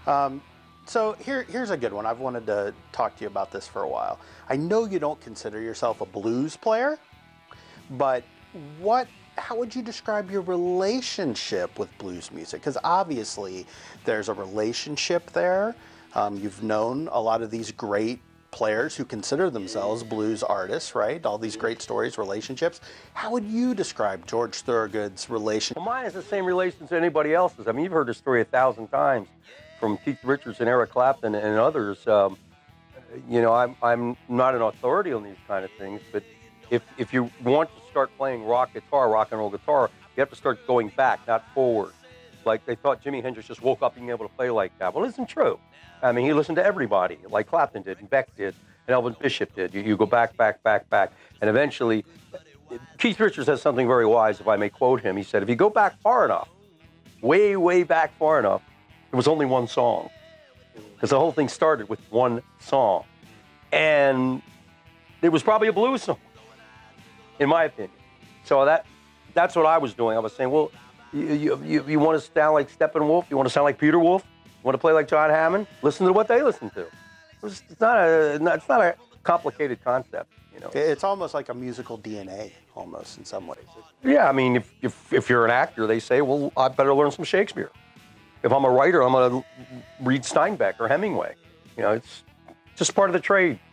So here's a good one. I've wanted to talk to you about this for a while. I know you don't consider yourself a blues player, but how would you describe your relationship with blues music? Because obviously there's a relationship there. You've known a lot of these great players who consider themselves blues artists, right? All these great stories, relationships. How would you describe George Thorogood's relationship? Well, mine is the same relation as anybody else's. I mean, you've heard the story 1,000 times from Keith Richards and Eric Clapton and others. You know, I'm not an authority on these kind of things, but if you want to start playing rock and roll guitar, you have to start going back, not forward. Like they thought Jimi Hendrix just woke up being able to play like that. Well, it isn't true. I mean, he listened to everybody, like Clapton did, and Beck did, and Elvin Bishop did. You go back, and eventually, Keith Richards has something very wise, if I may quote him. He said, if you go back far enough, way back far enough, there was only one song. Because the whole thing started with one song. And it was probably a blues song, in my opinion. So that's what I was doing. I was saying, well, you want to sound like Steppenwolf? You want to sound like Peter Wolf? You want to play like John Hammond? Listen to what they listen to. It's not a complicated concept, you know. It's almost like a musical DNA, almost in some ways. Yeah, I mean, if you're an actor, they say, well, I better learn some Shakespeare. If I'm a writer, I'm going to read Steinbeck or Hemingway. You know, it's just part of the trade.